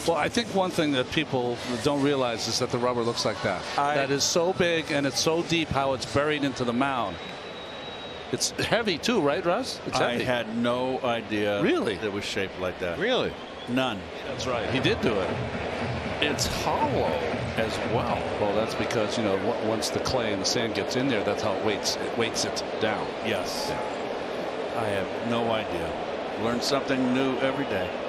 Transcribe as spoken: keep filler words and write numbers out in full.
Well, I think one thing that people don't realize is that the rubber looks like that. I, that is so big and it's so deep how it's buried into the mound. It's heavy too, right, Russ? It's I heavy. had no idea Really? it was shaped like that. Really? None. That's right. He did do it. It's hollow as well. Well, that's because, you know, w- once the clay and the sand gets in there, that's how it weights it weights it down. Yes. I have no idea. Learn something new every day.